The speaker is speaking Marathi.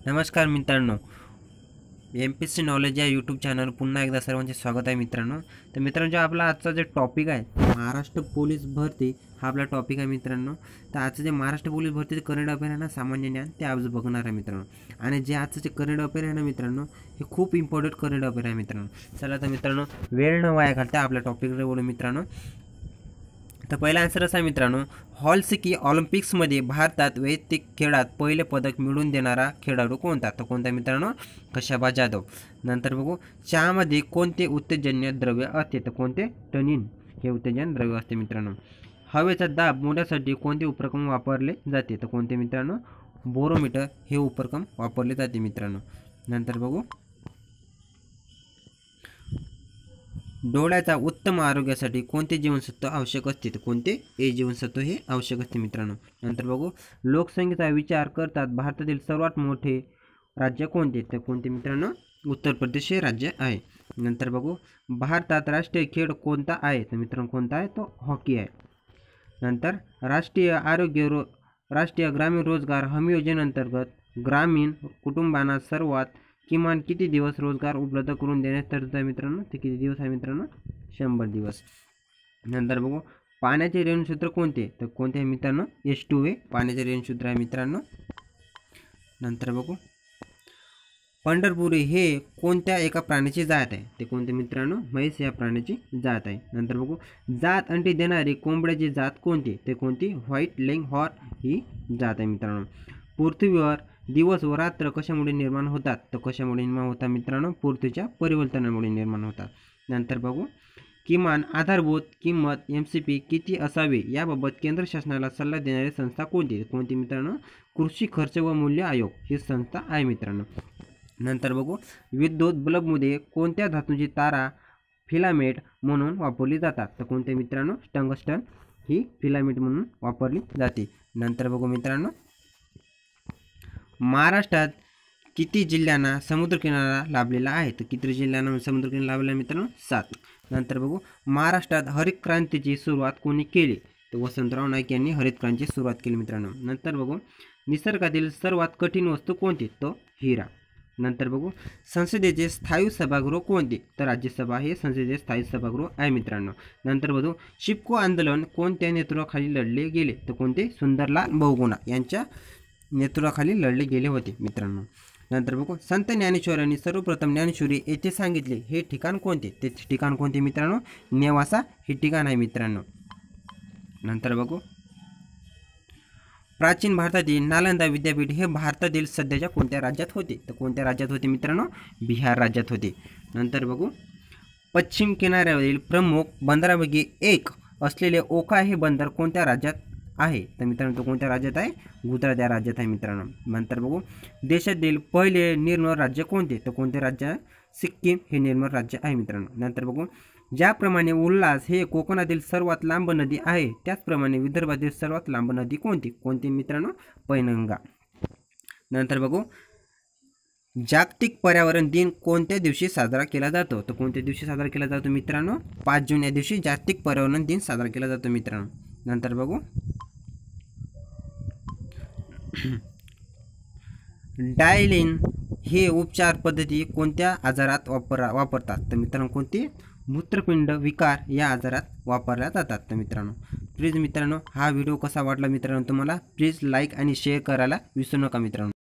नमस्कार मित्रांनो, MPSC नॉलेज या यूट्यूब चॅनल पुन्हा एकदा सर्वांचे स्वागत आहे मित्रांनो. तर मित्रांनो, जो आपला आजचा जे टॉपिक आहे महाराष्ट्र पोलीस भरती हा आपला टॉपिक आहे मित्रांनो. तर आजचं जे महाराष्ट्र पोलीस भरतीचे करंट अफेअर आहे ना, सामान्य ज्ञान ते आज बघणार आहे मित्रांनो. आणि जे आजचं जे करंट अफेअर आहे ना मित्रांनो, हे खूप इम्पॉर्टंट करंट अफेअर आहे मित्रांनो. चला तर मित्रांनो, वेळ न वाया घालता आपल्या टॉपिककडे बोलू मित्रांनो. तर पहिला आन्सर असा आहे मित्रांनो, हॉलसिकी ऑलिम्पिक्समध्ये भारतात वैयक्तिक खेळात पहिले पदक मिळवून देणारा खेळाडू कोणता? तर कोणता मित्रांनो? कशाबा जाधव. नंतर बघू, चहामध्ये कोणते उत्तेजन्य द्रव्य असते? तर कोणते? टनिन हे उत्तेजन द्रव्य असते मित्रांनो. हवेचा दाब मोजण्यासाठी कोणते उपकरण वापरले जाते? तर कोणते मित्रांनो? बोरोमीटर हे उपकरण वापरले जाते मित्रांनो. नंतर बघू, डोळ्याचा उत्तम आरोग्यासाठी कोणते जीवनसत्व आवश्यक असते? तर कोणते? ए जीवनसत्व हे आवश्यक असते मित्रांनो. नंतर बघू, लोकसंख्येचा विचार करतात भारतातील सर्वात मोठे राज्य कोणते? तर कोणते मित्रांनो? उत्तर प्रदेश हे राज्य आहे. नंतर बघू, भारतात राष्ट्रीय खेळ कोणता आहे? तर मित्रांनो कोणता आहे? तो हॉकी आहे. नंतर राष्ट्रीय ग्रामीण रोजगार हमी योजनेअंतर्गत ग्रामीण कुटुंबांना सर्वात किमान किती दिवस रोजगार उपलब्ध करून देण्यास तरतूद आहे मित्रांनो? ते किती दिवस आहे मित्रांनो? 100 दिवस. नंतर बघू, पाण्याचे रेणूसूत्र कोणते? तर कोणते आहे मित्रांनो? H2A पाण्याचे रेणूसूत्र आहे मित्रांनो. नंतर बघू, पंढरपुरी हे कोणत्या एका प्राण्याची जात आहे? ते कोणते मित्रांनो? म्हैस या प्राण्याची जात आहे. नंतर बघू, जात अंडी देणारी कोंबड्याची जात कोणती? ते कोणती? व्हाईट लेगहॉर्न ही जात आहे मित्रांनो. पृथ्वीवर दिवस व रात्र कशामुळे निर्माण होतात? तर कशामुळे निर्माण होतात मित्रांनो? पृथ्वीच्या परिवर्तनामुळे निर्माण होतात. नंतर बघू, किमान आधारभूत किंमत MCP किती असावी याबाबत केंद्र शासनाला सल्ला देणारी संस्था कोणती? कोणती मित्रांनो? कृषी खर्च व मूल्य आयोग ही संस्था आहे मित्रांनो. नंतर बघू, विद्युत बल्बमध्ये कोणत्या धातूची तारा फिलामेंट म्हणून वापरली जातात? तर कोणते मित्रांनो? टंगस्टन ही फिलामेंट म्हणून वापरली जाते. नंतर बघू मित्रांनो, महाराष्ट्रात किती जिल्ह्यांना समुद्रकिनारा लाभलेला आहे? तर किती जिल्ह्यांना समुद्रकिनारा लाभलेला आहे मित्रांनो? 7. नंतर बघू, महाराष्ट्रात हरित क्रांतीची सुरुवात कोणी केली? तर वसंतराव नाईक यांनी हरित क्रांतीची सुरुवात केली मित्रांनो. नंतर बघू, निसर्गातील सर्वात कठीण वस्तू कोणती? तो हिरा. नंतर बघू, संसदेचे स्थायी सभागृह कोणते? तर राज्यसभा हे संसदेचे स्थायी सभागृह आहे मित्रांनो. नंतर बघू, चिपको आंदोलन कोणत्या नेतृत्वाखाली लढले गेले? तर कोणते? सुंदरलाल बहुगुणा यांच्या नेतृत्वाखाली लढले गेले होते मित्रांनो. नंतर बघू, संत ज्ञानेश्वरांनी सर्वप्रथम ज्ञानेश्वरी येथे सांगितले हे ठिकाण कोणते? ते ठिकाण कोणते मित्रांनो? नेवासा हे ठिकाण आहे मित्रांनो. नंतर बघू, प्राचीन भारतातील नालंदा विद्यापीठ हे भारतातील सध्याच्या कोणत्या राज्यात होते? तर कोणत्या राज्यात होते मित्रांनो? बिहार राज्यात होते. नंतर बघू, पश्चिम किनाऱ्यावरील प्रमुख बंदरांपैकी एक असलेले ओखा हे बंदर कोणत्या राज्यात आहे? तर मित्रांनो तो कोणत्या राज्यात आहे? गुजरात या राज्यात आहे मित्रांनो. नंतर बघू, देशातील पहिले निर्मळ राज्य कोणते? तर कोणते राज्य आहे? सिक्कीम हे निर्मळ राज्य आहे मित्रांनो. नंतर बघू, ज्याप्रमाणे उल्हास हे कोकणातील सर्वात लांब नदी आहे त्याचप्रमाणे विदर्भातील सर्वात लांब नदी कोणती? कोणती मित्रांनो? पैनगंगा. नंतर बघू, जागतिक पर्यावरण दिन कोणत्या दिवशी साजरा केला जातो? तर कोणत्या दिवशी साजरा केला जातो मित्रांनो? 5 जून या दिवशी जागतिक पर्यावरण दिन साजरा केला जातो मित्रांनो. नंतर बघू, डायलिन हे उपचार पद्धती कोणत्या आजारात वापरतात? तर मित्रांनो कोणती? मूत्रपिंड विकार या आजारात वापरल्या जातात. तर मित्रांनो प्लीज मित्रांनो हा व्हिडिओ कसा वाटला मित्रांनो तुम्हाला? प्लीज लाईक आणि शेअर करायला विसरू नका मित्रांनो.